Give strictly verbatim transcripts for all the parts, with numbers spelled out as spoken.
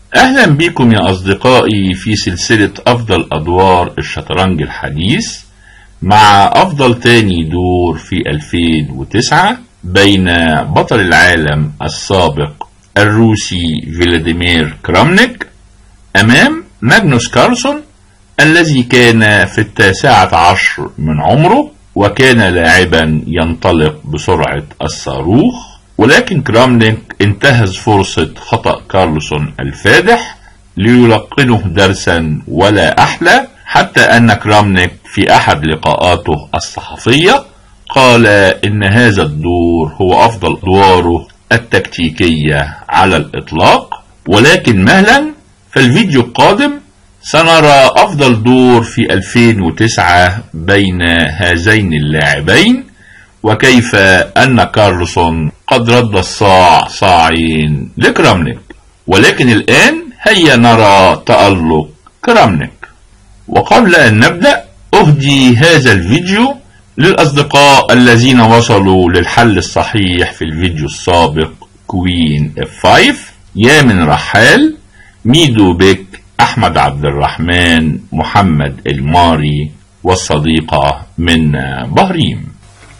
أهلا بكم يا أصدقائي في سلسلة أفضل أدوار الشطرنج الحديث، مع أفضل تاني دور في ألفين وتسعة بين بطل العالم السابق الروسي فلاديمير كرامنيك أمام ماجنوس كارلسون الذي كان في التاسعة عشر من عمره، وكان لاعبا ينطلق بسرعة الصاروخ. ولكن كرامنيك انتهز فرصة خطأ كارلسون الفادح ليلقنه درسا ولا أحلى، حتى أن كرامنيك في أحد لقاءاته الصحفية قال إن هذا الدور هو أفضل أدواره التكتيكية على الإطلاق. ولكن مهلا، فالفيديو القادم سنرى أفضل دور في ألفين وتسعة بين هذين اللاعبين، وكيف أن كارلسون قد رد الصاع صاعين لكرامنيك. ولكن الآن هيا نرى تألق كرامنيك. وقبل أن نبدأ أهدي هذا الفيديو للأصدقاء الذين وصلوا للحل الصحيح في الفيديو السابق كوين اف خمسة: يامن رحال، ميدو بيك، أحمد عبد الرحمن، محمد الماري، والصديقة من بهريم.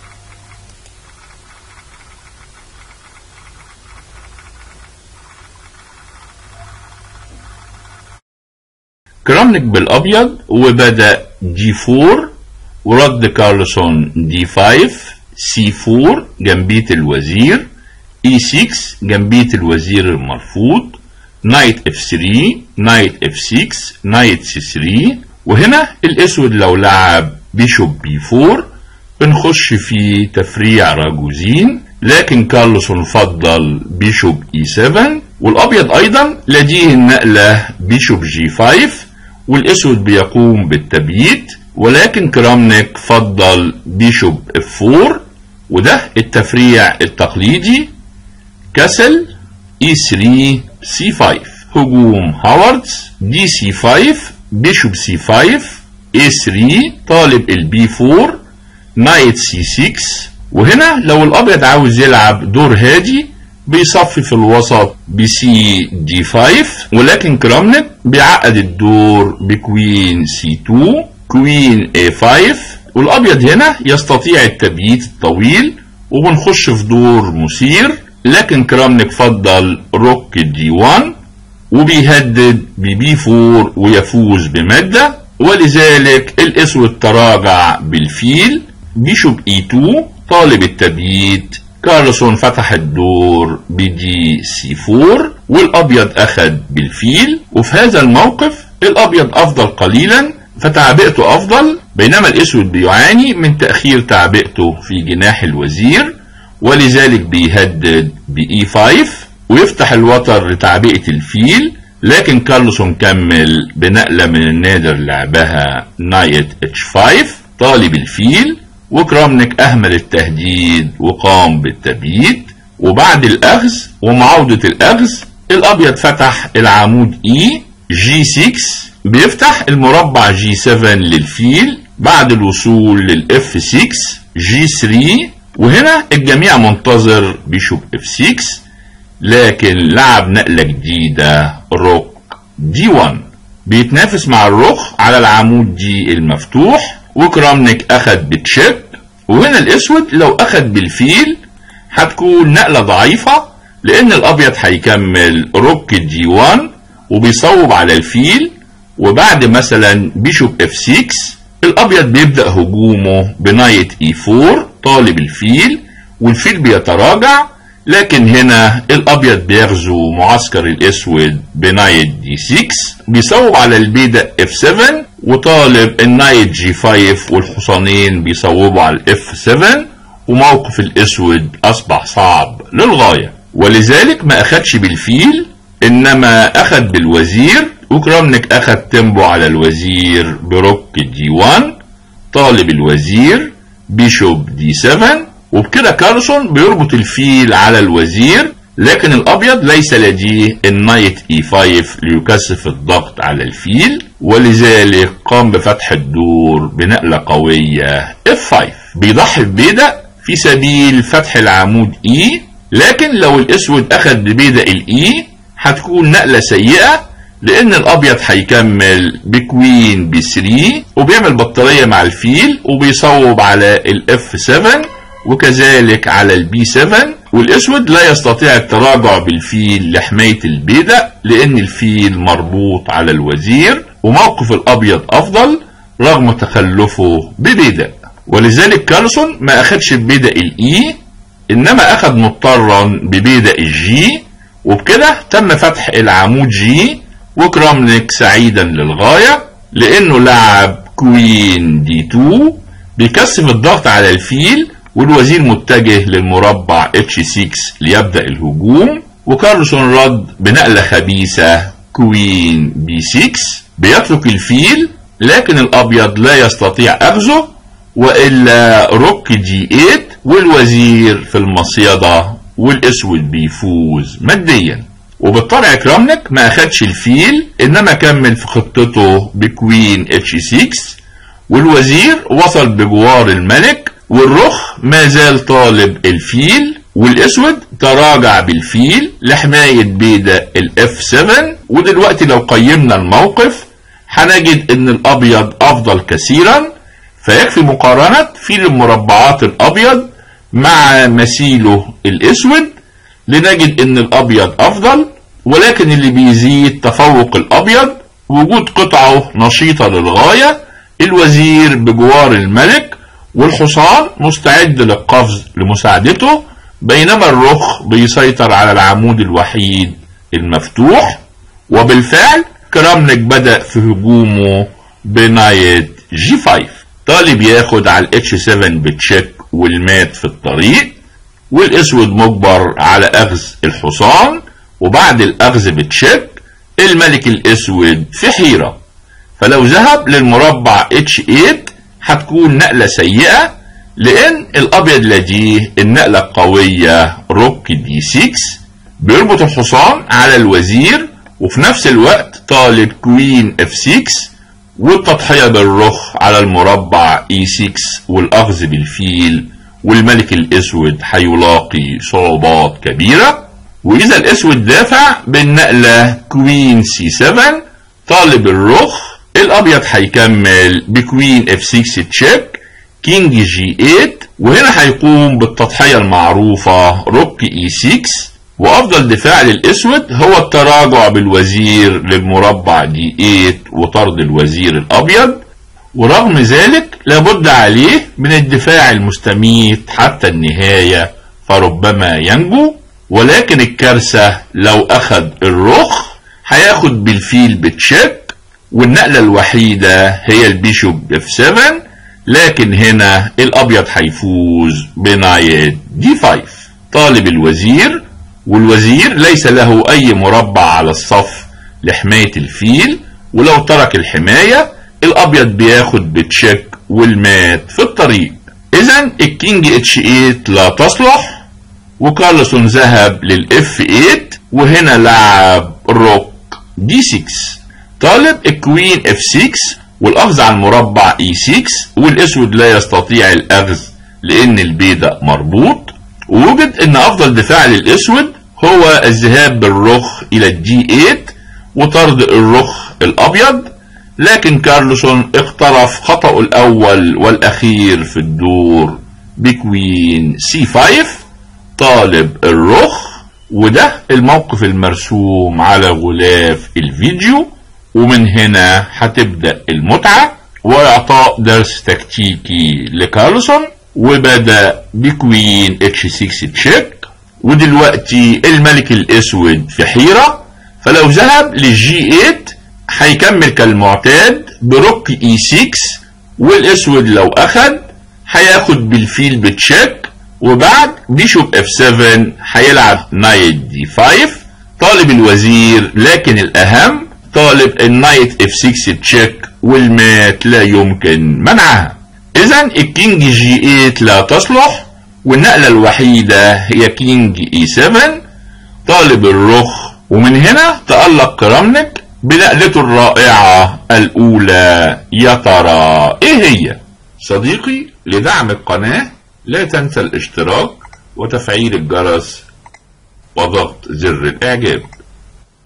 كرامنيك بالأبيض وبدأ جي أربعة، ورد كارلسون دي خمسة، سي أربعة جنبية الوزير، اي ستة جنبية الوزير المرفوض، نايت اف ثلاثة، نايت اف ستة، نايت سي ثلاثة. وهنا الاسود لو لعب بيشوب بي أربعة بنخش في تفريع راجوزين، لكن كارلسون فضل بيشوب اي سبعة. والابيض ايضا لديه النقلة بيشوب جي خمسة، والاسود بيقوم بالتبييت، ولكن كرامنيك فضل بيشوب اف أربعة، وده التفريع التقليدي. كاسل اي ثلاثة، سي خمسة، هجوم هاوردز، دي سي خمسة، بيشوب سي خمسة، اي ثلاثة، طالب البي أربعة، نايت سي ستة. وهنا لو الابيض عاوز يلعب دور هادي بيصفي في الوسط بسي دي خمسة، ولكن كرامنيك بيعقد الدور بكوين سي اتنين، كوين اي خمسة، والابيض هنا يستطيع التبييت الطويل وبنخش في دور مثير، لكن كرامنيك فضل روك دي واحد وبيهدد ببي أربعة ويفوز بمادة، ولذلك الاسود تراجع بالفيل، بيشوب اي اتنين طالب التبييت. كارلسون فتح الدور بدي سي أربعة والابيض اخد بالفيل، وفي هذا الموقف الابيض افضل قليلا فتعبئته افضل، بينما الاسود بيعاني من تأخير تعبئته في جناح الوزير، ولذلك بيهدد باي خمسة ويفتح الوتر لتعبئة الفيل. لكن كارلسون كمل بنقلة من النادر لعبها نايت اتش خمسة طالب الفيل، وكرامنيك أهمل التهديد وقام بالتبييت. وبعد الأخذ ومعاودة الأخذ الأبيض فتح العمود إي جي ستة، بيفتح المربع جي سبعة للفيل بعد الوصول للإف ستة جي ثلاثة. وهنا الجميع منتظر بيشوب إف ستة، لكن لعب نقلة جديدة روك دي واحد، بيتنافس مع الرخ على العمود دي المفتوح، وكرامنيك أخد بتشيك. وهنا الأسود لو أخد بالفيل هتكون نقلة ضعيفة، لأن الأبيض هيكمل روك دي واحد وبيصوب على الفيل، وبعد مثلا بيشوب اف ستة الأبيض بيبدأ هجومه بنايت اي أربعة طالب الفيل، والفيل بيتراجع. لكن هنا الأبيض بيغزو معسكر الأسود بنايت دي ستة، بيصوب على البيدق اف سبعة وطالب النايت جي خمسة، والحصانين بيصوبوا على الاف سبعة، وموقف الأسود أصبح صعب للغاية، ولذلك ما أخدش بالفيل إنما أخد بالوزير. وكرامنيك أخد تيمبو على الوزير بروك دي واحد طالب الوزير بيشوب دي سبعة، وبكده كارلسون بيربط الفيل على الوزير، لكن الأبيض ليس لديه النايت اي خمسة ليكثف الضغط على الفيل، ولذلك قام بفتح الدور بنقلة قوية اف خمسة. بيضحي ببيدق في سبيل فتح العمود اي، لكن لو الاسود اخد ببيدق الاي هتكون نقلة سيئة، لان الابيض هيكمل بكوين بي ثلاثة وبيعمل بطارية مع الفيل وبيصوب على الاف سبعة وكذلك على البي سبعة، والاسود لا يستطيع التراجع بالفيل لحماية البيدق لان الفيل مربوط على الوزير، وموقف الابيض افضل رغم تخلفه ببيدق. ولذلك كارلسون ما اخدش ببيدق الاي، انما اخد مضطرا ببيدق الجي، وبكده تم فتح العمود جي، وكرامنيك سعيدا للغاية لانه لعب كوين دي اتنين بيكثف الضغط على الفيل، والوزير متجه للمربع اتش ستة ليبدأ الهجوم، وكارلسون رد بنقلة خبيثة كوين بي ستة بيترك الفيل، لكن الابيض لا يستطيع اخذه والا روك جي ثمانية والوزير في المصيدة، والاسود بيفوز ماديا. وبالطبع كرامنيك ما اخدش الفيل، انما كمل في خطته بكوين اتش ستة، والوزير وصل بجوار الملك، والرخ ما زال طالب الفيل، والاسود تراجع بالفيل لحماية بيدق الاف سبعة. ودلوقتي لو قيمنا الموقف هنجد ان الابيض افضل كثيرا، فيكفي مقارنة فيل المربعات الابيض مع مثيله الاسود لنجد ان الابيض افضل، ولكن اللي بيزيد تفوق الابيض وجود قطعه نشيطة للغاية، الوزير بجوار الملك، والحصان مستعد للقفز لمساعدته، بينما الرخ بيسيطر على العمود الوحيد المفتوح. وبالفعل كرامنيك بدأ في هجومه بنايت جي خمسة، طالب ياخد على الاتش سبعة بتشيك والمات في الطريق، والاسود مجبر على اخذ الحصان، وبعد الاخذ بتشيك الملك الاسود في حيرة، فلو ذهب للمربع اتش ثمانية هتكون نقلة سيئة، لان الابيض لديه النقلة القوية روك دي ستة بيربط الحصان على الوزير، وفي نفس الوقت طالب كوين اف ستة والتضحية بالرخ على المربع اي ستة والاخذ بالفيل، والملك الاسود هيلاقي صعوبات كبيرة. واذا الاسود دافع بالنقلة كوين سي سبعة طالب الرخ، الابيض هيكمل بكوين اف ستة تشيك كينج جي ثمانية، وهنا هيقوم بالتضحية المعروفة روك اي ستة، وافضل دفاع للاسود هو التراجع بالوزير للمربع دي ثمانية وطرد الوزير الابيض، ورغم ذلك لابد عليه من الدفاع المستميت حتى النهاية فربما ينجو. ولكن الكارثة لو اخد الرخ هياخد بالفيل بتشيك، والنقلة الوحيدة هي البيشوب اف سبعة، لكن هنا الابيض هيفوز بنايت دي خمسة طالب الوزير، والوزير ليس له اي مربع على الصف لحماية الفيل، ولو ترك الحماية الابيض بياخد بتشيك والمات في الطريق. اذا الكينج اتش ثمانية لا تصلح، وكارلسون ذهب للاف ثمانية، وهنا لعب روك دي ستة طالب الكوين اف ستة والاخذ على المربع اي ستة، والاسود لا يستطيع الاخذ لان البيدق مربوط، ووجد ان افضل دفاع للاسود هو الذهاب بالرخ الى الدي ثمانية وطرد الرخ الابيض، لكن كارلسون اقترف خطأه الاول والاخير في الدور بكوين سي خمسة طالب الرخ. وده الموقف المرسوم على غلاف الفيديو، ومن هنا هتبدأ المتعة واعطاء درس تكتيكي لكارلسون. وبدأ بكوين اتش ستة تشيك، ودلوقتي الملك الاسود في حيرة، فلو ذهب للجي ثمانية هيكمل كالمعتاد بروك اي ستة، والاسود لو اخد هياخد بالفيل بتشيك، وبعد بيشوب اف سبعة هيلعب نايت دي خمسة طالب الوزير، لكن الاهم طالب النايت اف ستة تشيك والمات لا يمكن منعها. اذا الكينج جي ثمانية لا تصلح، والنقلة الوحيدة هي كينج اي سبعة طالب الرخ، ومن هنا تألق كرامنيك بنقلته الرائعة الاولى. يا ترى ايه هي؟ صديقي، لدعم القناة لا تنسى الاشتراك وتفعيل الجرس وضغط زر الاعجاب.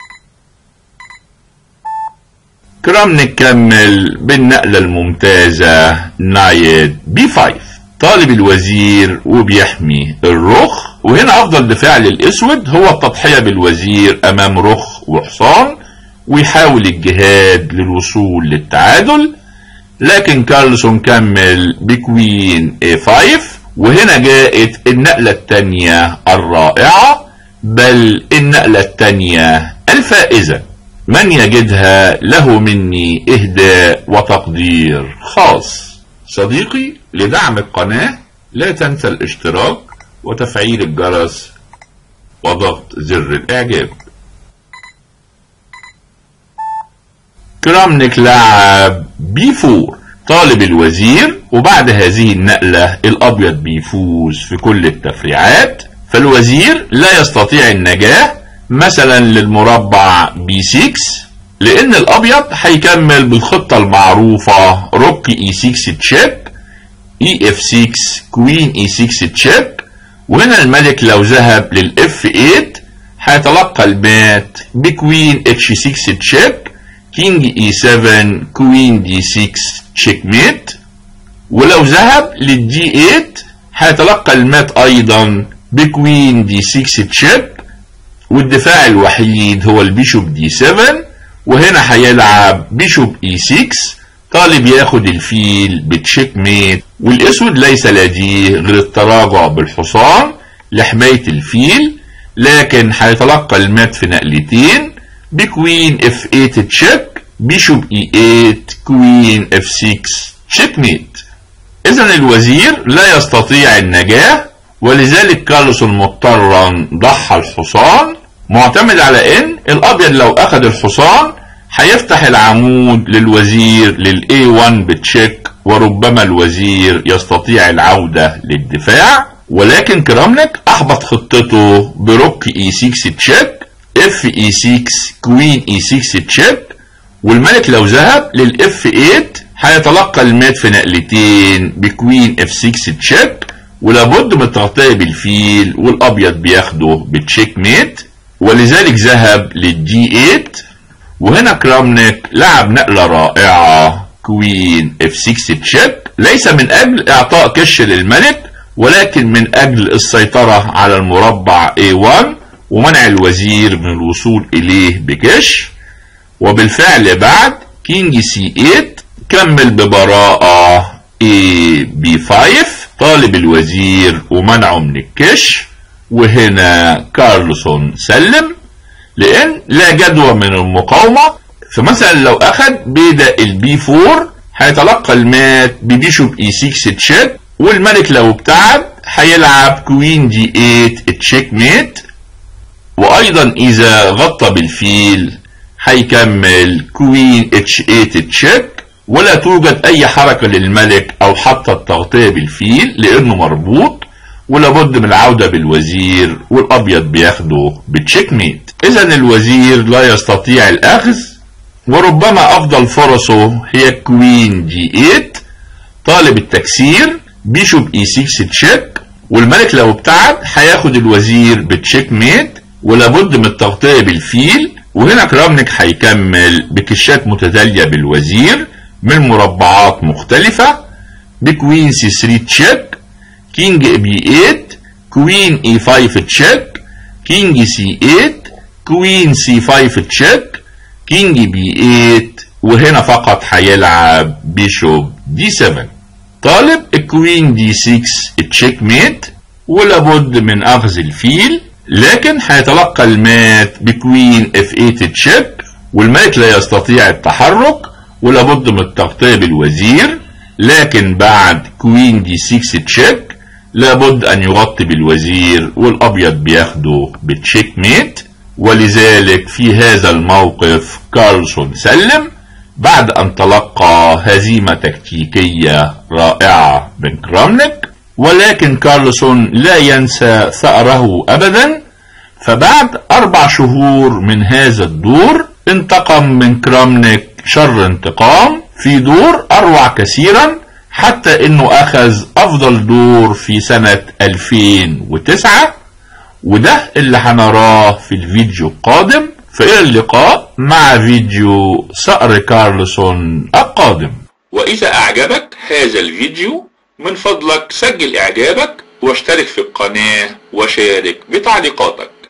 كرامنيك كمل بالنقلة الممتازة نايت بي خمسة. طالب الوزير وبيحمي الرخ، وهنا افضل دفاع للاسود هو التضحية بالوزير امام رخ وحصان ويحاول الجهاد للوصول للتعادل، لكن كارلسون كمل بكوين اي خمسة، وهنا جاءت النقلة التانية الرائعة، بل النقلة التانية الفائزة. من يجدها له مني إهداء وتقدير خاص. صديقي، لدعم القناة لا تنسى الاشتراك وتفعيل الجرس وضغط زر الإعجاب. كرامنيك لعب بي أربعة. طالب الوزير، وبعد هذه النقلة الأبيض بيفوز في كل التفريعات، فالوزير لا يستطيع النجاة مثلا للمربع بي ستة، لأن الأبيض هيكمل بالخطة المعروفة روك اي ستة تشيك، اي اف ستة، كوين اي ستة تشيك، وهنا الملك لو ذهب للاف ثمانية هيتلقى المات بكوين اتش ستة تشيك، كينج اي سبعة، كوين دي ستة تشيك ميت، ولو ذهب للدي ثمانية هيتلقى المات ايضا بكوين دي ستة تشيك، والدفاع الوحيد هو البيشوب دي سبعة، وهنا هيلعب بيشوب اي ستة، طالب ياخد الفيل بتشيك ميت، والاسود ليس لديه غير التراجع بالحصان لحماية الفيل، لكن هيتلقى المات في نقلتين بكوين اف ثمانية تشيك، بيشوب اي ثمانية، كوين اف ستة تشيك ميت. اذا الوزير لا يستطيع النجاة، ولذلك كارلسون مضطرا ضحى الحصان، معتمد على ان الابيض لو اخذ الحصان هيفتح العمود للوزير للاي واحد بتشيك، وربما الوزير يستطيع العودة للدفاع، ولكن كرامنيك احبط خطته بروك اي ستة تشيك، اف اي ستة، كوين اي ستة تشيك، والملك لو ذهب للاف ثمانية هيتلقى المات في نقلتين بكوين اف ستة تشيك، ولابد من التغطية بالفيل، والابيض بياخده بتشيك ميت، ولذلك ذهب للدي ثمانية، وهنا كرامنيك لعب نقلة رائعة كوين اف ستة تشيك، ليس من اجل اعطاء كش للملك، ولكن من اجل السيطرة على المربع اي واحد ومنع الوزير من الوصول اليه بكش. وبالفعل بعد كينج سي ثمانية كمل ببراءة اي بي خمسة، طالب الوزير ومنعه من الكش، وهنا كارلسون سلم لان لا جدوى من المقاومة. فمثلا لو اخذ بيدا البي أربعة هيتلقى المات ببيشوب اي ستة تشيك، والملك لو ابتعد هيلعب كوين دي ثمانية تشيك ميت، وايضا اذا غطى بالفيل هيكمل كوين اتش ثمانية تشيك، ولا توجد اي حركة للملك او حتى التغطية بالفيل لانه مربوط، ولابد من العودة بالوزير، والابيض بياخده بتشيك ميت. اذا الوزير لا يستطيع الاخذ، وربما افضل فرصه هي كوين دي ثمانية، طالب التكسير بيشوب اي ستة تشيك، والملك لو ابتعد هياخد الوزير بتشيك ميت، ولابد من التغطية بالفيل، وهنا كرامنيك هيكمل بكشات متتالية بالوزير من مربعات مختلفة بكوين سي ثلاثة تشيك، كينج بي ثمانية، كوين اي خمسة تشيك، كينج سي ثمانية، كوين سي خمسة تشيك، كينج بي ثمانية، وهنا فقط هيلعب بيشوب دي سبعة، طالب الكوين دي ستة تشيك ميت، ولابد من اخذ الفيل، لكن هيتلقى المات بكوين اف ثمانية تشيك، والملك لا يستطيع التحرك، ولابد من التغطية بالوزير، لكن بعد كوين دي ستة تشيك لابد ان يغطي بالوزير، والابيض بياخده بتشيك ميت، ولذلك في هذا الموقف كارلسون سلم بعد ان تلقى هزيمة تكتيكية رائعة من كرامنيك. ولكن كارلسون لا ينسى ثأره ابدا، فبعد اربع شهور من هذا الدور انتقم من كرامنيك شر انتقام في دور اروع كثيرا، حتى انه اخذ افضل دور في سنة ألفين وتسعة، وده اللي هنراه في الفيديو القادم. فإلى اللقاء مع فيديو صقر كارلسون القادم. وإذا أعجبك هذا الفيديو من فضلك سجل إعجابك واشترك في القناة وشارك بتعليقاتك.